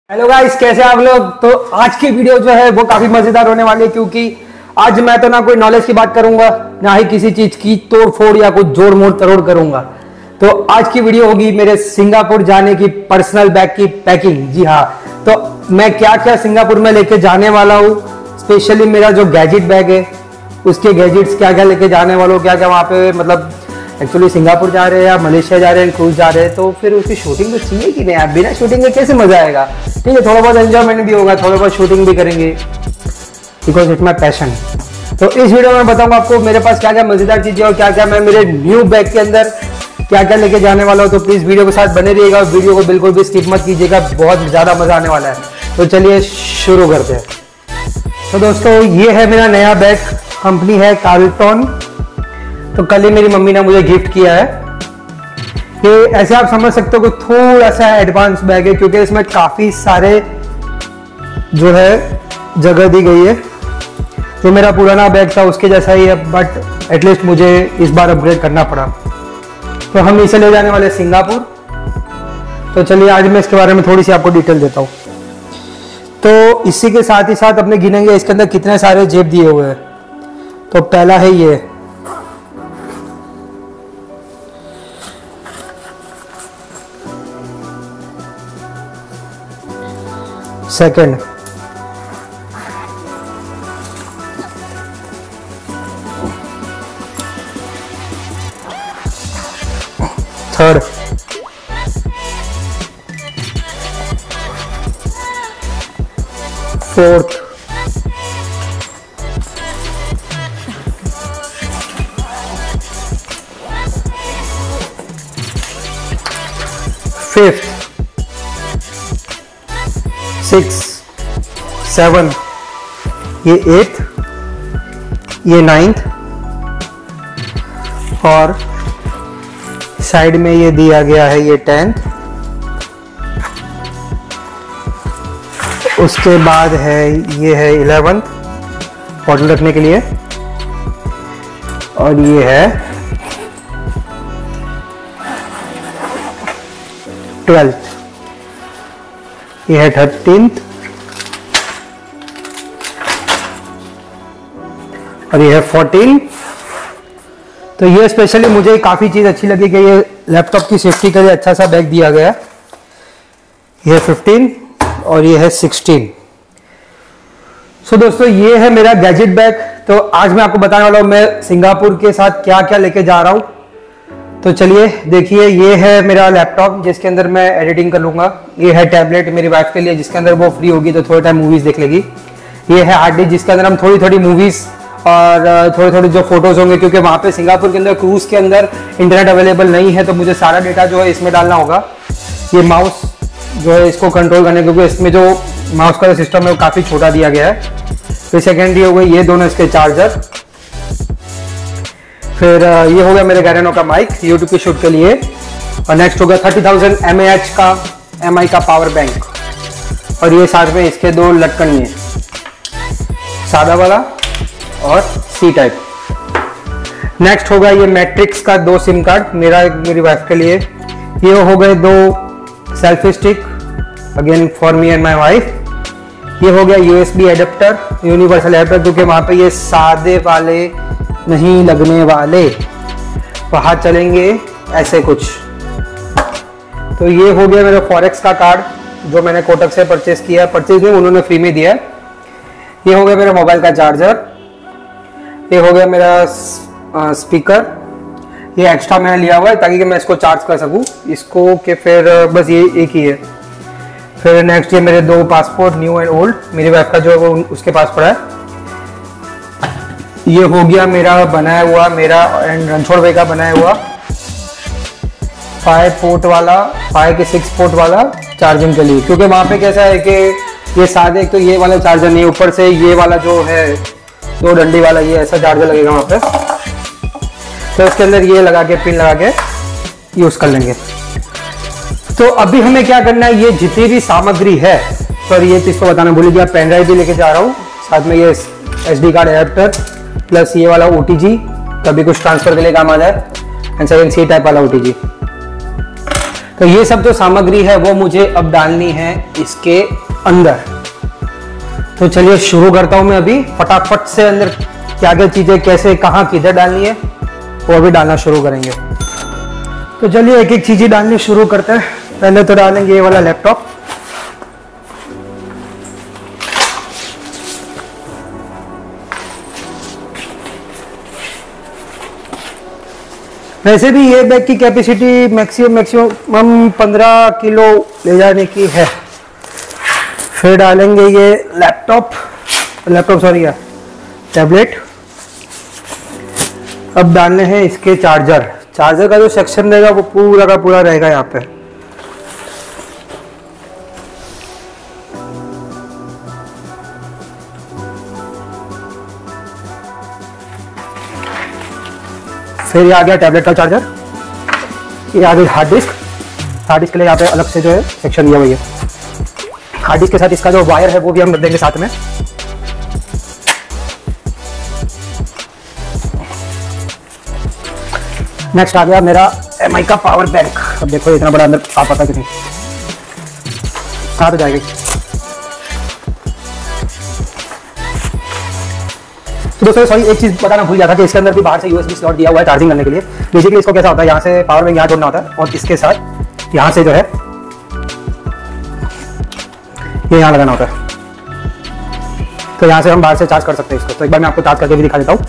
Hello guys, कैसे आप लोग। तो आज की वीडियो जो है वो काफी मजेदार होने वाली है, क्योंकि आज मैं तो ना कोई नॉलेज की बात करूंगा, ना ही किसी चीज की तोड़ फोड़ या कुछ जोड़ मोड़ तरोड़ करूंगा। तो आज की वीडियो होगी मेरे सिंगापुर जाने की पर्सनल बैग की पैकिंग। जी हाँ, तो मैं क्या क्या सिंगापुर में लेके जाने वाला हूँ, स्पेशली मेरा जो गैजेट बैग है उसके गैजेट्स क्या क्या लेके जाने वाला हूँ, क्या क्या वहाँ पे मतलब एक्चुअली सिंगापुर जा रहे हैं या मलेशिया जा रहे हैं, क्रूज जा रहे हैं, तो फिर उसकी शूटिंग तो चाहिए कि नहीं। आप बिना शूटिंग के कैसे मजा आएगा। ठीक है, थोड़ा बहुत एंजॉयमेंट भी होगा, थोड़ा बहुत शूटिंग भी करेंगे, बिकॉज इट्स माई पैशन। तो इस वीडियो में बताऊंगा आपको मेरे पास क्या क्या मजेदार चीजें और क्या क्या मैं मेरे न्यू बैग के अंदर क्या क्या लेके जाने वाला हूँ। तो प्लीज वीडियो के साथ बने रहिएगा और वीडियो को बिल्कुल भी स्किप मत कीजिएगा, बहुत ज्यादा मजा आने वाला है। तो चलिए शुरू करते हैं। तो दोस्तों, ये है मेरा नया बैग, कंपनी है कार्लटन। तो कल ही मेरी मम्मी ने मुझे गिफ्ट किया है। ये ऐसे आप समझ सकते हो कि थोड़ा सा एडवांस बैग है, क्योंकि इसमें काफी सारे जो है जगह दी गई है। जो मेरा पुराना बैग था उसके जैसा ही है, बट एटलीस्ट मुझे इस बार अपग्रेड करना पड़ा। तो हम इसे ले जाने वाले सिंगापुर। तो चलिए आज मैं इसके बारे में थोड़ी सी आपको डिटेल देता हूँ। तो इसी के साथ ही साथ अपने गिनेंगे इसके अंदर कितने सारे जेब दिए हुए हैं। तो पहला है ये, सेकंड, थर्ड, फोर्थ, फिफ्थ, 6, 7, ये 8th, ये 9th, और साइड में ये दिया गया है ये 10th। उसके बाद है ये है 11th बॉटल रखने के लिए, और ये है 12th, ये है 13th, और ये है 14th। तो ये स्पेशली मुझे काफी चीज अच्छी लगी कि ये लैपटॉप की सेफ्टी के लिए अच्छा सा बैग दिया गया है। ये है 15 और ये है 16। सो दोस्तों, ये है मेरा गैजेट बैग। तो आज मैं आपको बताने वाला हूँ मैं सिंगापुर के साथ क्या क्या लेके जा रहा हूँ। तो चलिए देखिए, ये है मेरा लैपटॉप जिसके अंदर मैं एडिटिंग कर लूंगा। ये है टैबलेट मेरी वाइफ के लिए, जिसके अंदर वो फ्री होगी तो थोड़े टाइम मूवीज देख लेगी। ये है हार्ड डिस्क जिसके अंदर हम थोड़ी थोड़ी मूवीज और थोड़ी थोड़ी जो फोटोज होंगे, क्योंकि वहाँ पे सिंगापुर के अंदर क्रूज के अंदर इंटरनेट अवेलेबल नहीं है, तो मुझे सारा डेटा जो है इसमें डालना होगा। ये माउस जो है इसको कंट्रोल करने, क्योंकि इसमें जो माउस का सिस्टम है वो काफ़ी छोटा दिया गया है। फिर सेकेंड ये हो गई ये दोनों इसके चार्जर। फिर ये हो गया मेरे गैरेनो का माइक यूट्यूब की शूट के लिए। और नेक्स्ट हो गया 30,000 mAh का MI का पावर बैंक, और ये साथ में इसके दो लटकन है, सादा वाला और सी टाइप। नेक्स्ट होगा ये मैट्रिक्स का 2 सिम कार्ड मेरा मेरी वाइफ के लिए। ये हो गए 2 selfie stick again for me and my wife. ये हो गया USB एडेप्टर, यूनिवर्सल एडेप्टर, क्योंकि वहां पे ये सादे वाले नहीं लगने वाले, वहां चलेंगे ऐसे कुछ। तो ये हो गया मेरा फॉरेक्स का कार्ड जो मैंने कोटक से परचेज किया, परचेज में उन्होंने फ्री में दिया है। ये हो गया मेरा मोबाइल का चार्जर। ये हो गया मेरा स्पीकर, ये एक्स्ट्रा मैंने लिया हुआ है ताकि कि मैं इसको चार्ज कर सकूं इसको, कि फिर बस ये एक ही है। फिर नेक्स्ट ये मेरे 2 पासपोर्ट न्यू एंड ओल्ड, मेरी वाइफ का जो है वो उसके पास पड़ा है। ये हो गया मेरा बनाया हुआ, मेरा एंड रणछोड़ भाई का बनाया हुआ 5 पोर्ट वाला, 5 के 6 पोर्ट वाला चार्जिंग के लिए, क्योंकि वहाँ पे कैसा है कि ये सादे एक तो ये वाला चार्जर नहीं, ऊपर से ये वाला जो है 2 डंडी वाला ये ऐसा चार्जर लगेगा वहाँ पे। तो इसके अंदर ये लगा के पिन लगा के यूज कर लेंगे। तो अभी हमें क्या करना है, ये जितनी भी सामग्री है, सॉरी ये चीज को बताना भूल गया, पेन ड्राइव भी लेके जा रहा हूँ, साथ में ये SD कार्ड एडेप्टर प्लस ये वाला OTG, कभी कुछ ट्रांसफर के लिए काम आ जाए, एंड सेकंड C टाइप वाला OTG। तो ये सब जो सामग्री है वो मुझे अब डालनी है इसके अंदर। तो चलिए शुरू करता हूं मैं अभी फटाफट से। अंदर क्या क्या चीजें कैसे कहाँ किधर डालनी है वो भी डालना शुरू करेंगे। तो चलिए एक एक चीज ही डालनी शुरू करते हैं। पहले तो डालेंगे ये वाला लैपटॉप। वैसे भी ये बैग की कैपेसिटी मैक्सिमम 15 किलो ले जाने की है। फिर डालेंगे ये लैपटॉप सॉरी है टैबलेट। अब डालने हैं इसके चार्जर का जो सेक्शन रहेगा वो पूरा का पूरा रहेगा यहाँ पे। फिर ये आ गया टैबलेट का चार्जर। ये आ गई हार्ड डिस्क के लिए यहाँ पे अलग से जो है सेक्शन दिया हुआ है। हार्ड डिस्क के साथ इसका जो वायर है वो भी हम रख देंगे साथ में। नेक्स्ट आ गया मेरा MI का पावर बैंक। अब देखो इतना बड़ा अंदर आ पाता कि नहीं, कहाँ तो जाएगी। तो दोस्तों सॉरी एक चीज बताना भूल गया था कि इसके अंदर भी बाहर से USB स्लॉट दिया हुआ है चार्जिंग करने के लिए। बेसिकली इसको कैसा होता है, यहाँ से पावर बैंक यहाँ जोड़ना होता है और इसके साथ यहाँ से जो है ये यहाँ लगाना होता है। तो यहाँ से हम बाहर से चार्ज कर सकते हैं इसको। तो एक बार मैं आपको चार्ज करके भी दिखा देता हूँ।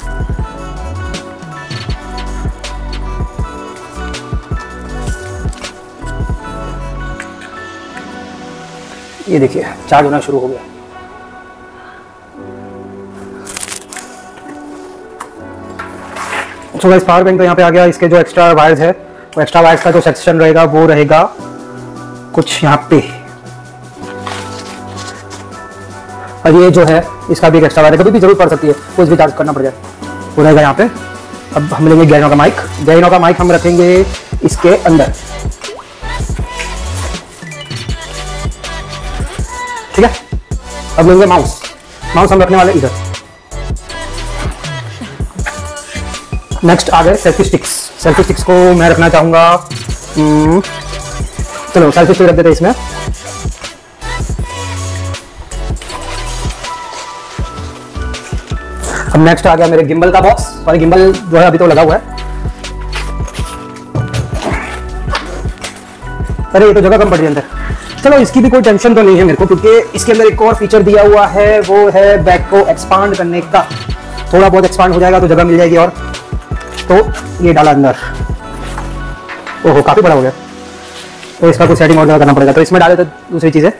ये देखिए चार्ज होना शुरू हो गया। तो गाइस पावर बैंक तो यहाँ पे आ गया। इसके जो एक्स्ट्रा वायर्स है वो एक्स्ट्रा वायर्स का जो सेक्शन रहेगा वो रहेगा कुछ यहाँ पे। और ये जो है इसका भी एक एक्स्ट्रा वायर है, कभी भी जरूरत पड़ सकती है कुछ भी चार्ज करना पड़ जाए, वो रहेगा यहाँ पे। अब हम लेंगे गैनो का माइक हम रखेंगे इसके अंदर, ठीक है। अब लेंगे माउस हम रखने वाले इधर। नेक्स्ट आ गए सेल्फी स्टिक्स को मैं रखना चाहूंगा। चलो सेल्फी स्टिक रख देते हैं इसमें। अब नेक्स्ट आ गया मेरे गिम्बल का बॉक्स। और गिम्बल जो है अभी तो लगा हुआ है। अरे ये तो जगह कम पड़ रही है अंदर। चलो इसकी भी कोई टेंशन तो नहीं है मेरे को, क्योंकि इसके अंदर एक और फीचर दिया हुआ है, वो है बैग को एक्सपांड करने का। थोड़ा बहुत एक्सपांड हो जाएगा तो जगह मिल जाएगी। और तो ये डाला अंदर। ओहो काफी बड़ा हो गया, तो इसका कुछ सेटिंग और करना पड़ेगा। तो इसमें डाले तो दूसरी चीज है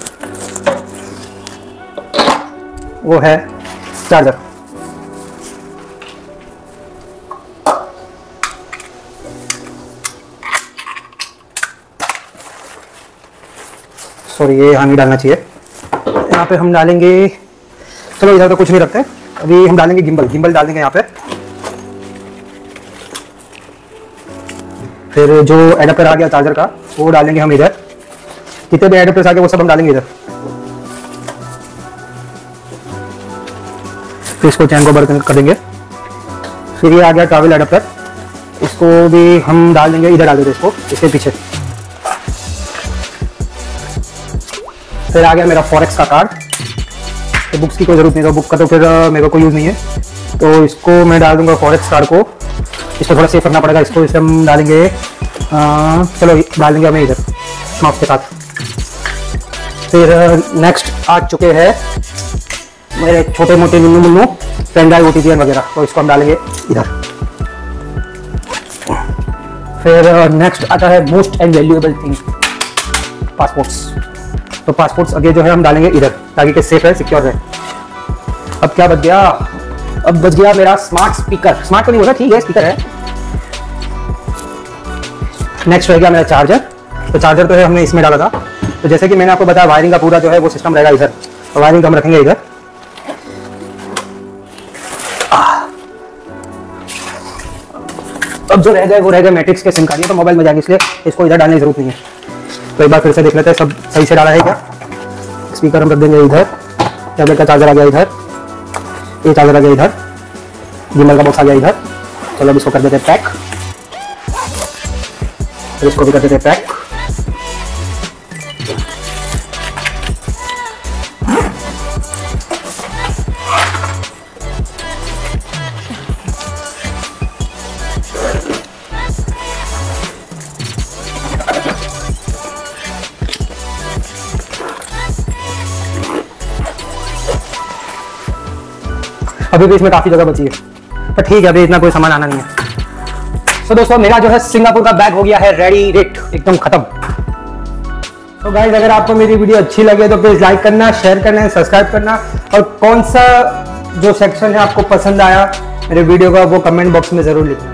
वो है चार्जर। सॉरी ये यहाँ नहीं डालना चाहिए। यहाँ पे हम डालेंगे, चलो इधर तो कुछ नहीं रखते, अभी हम डालेंगे गिम्बल डाल देंगे यहाँ पे। फिर जो एडाप्टर आ गया चार्जर का वो डालेंगे हम इधर। कितने भी एडाप्टर्स आ गए वो सब हम डालेंगे इधर। फिर इसको चैन को बंद कर देंगे। फिर ये आ गया ट्रैवल एडाप्टर, इसको भी हम डाल देंगे इधर, डाल देंगे इसको इसके पीछे। फिर आ गया मेरा फॉरेक्स का कार्ड। तो बुक्स की कोई जरूरत नहीं, तो बुक का तो फिर मेरे को कोई यूज नहीं है, तो इसको मैं डाल दूंगा फॉरेक्स कार्ड को। इसको थोड़ा सेफ रखना पड़ेगा, इसको इसे हम डालेंगे। चलो डाल देंगे हमें इधर माउस के साथ। फिर नेक्स्ट आ चुके हैं मेरे छोटे मोटे मुन्नू पेन ड्राइव OTGN वगैरह, तो इसको हम डालेंगे इधर। फिर नेक्स्ट आता है most and valuable thing, passports. तो पासपोर्ट्स आगे जो है हम डालेंगे इधर, ताकि सेफ है, सिक्योर है। अब क्या बच गया, अब बच गया मेरा स्मार्ट स्पीकर। स्मार्ट तो नहीं होता, ठीक है स्पीकर है। नेक्स्ट रह गया मेरा चार्जर। तो चार्जर तो है हमने इसमें डाला था। तो जैसे कि मैंने आपको बताया वायरिंग का पूरा जो है वो सिस्टम रहेगा इधर, तो वायरिंग हम रखेंगे इधर। अब जो रह गए वो रह गए मैट्रिक्स के सिम कार्ड, तो मोबाइल में जाएंगे, इसलिए इसको इधर डालने की जरूरत नहीं है। तो एक बार फिर से देख लेते हैं सब सही से डाला है क्या। स्पीकर हम रख देंगे इधर, टैबलेट का चार्जर आ गया इधर, ये चार्जर आ गया इधर, गिम्बल का बॉक्स आ गया इधर। चलो अब इसको कर देते हैं पैक। तो इसको भी कर देते पैक। अभी भी इसमें काफी जगह बची है, पर ठीक है, अभी इतना कोई सामान आना नहीं है। तो दोस्तों मेरा जो है सिंगापुर का बैग हो गया है रेडी, रेट एकदम खत्म। तो गाइस अगर आपको मेरी वीडियो अच्छी लगे तो प्लीज लाइक करना, शेयर करना, सब्सक्राइब करना, और कौन सा जो सेक्शन है आपको पसंद आया मेरे वीडियो का वो कमेंट बॉक्स में जरूर लिखना।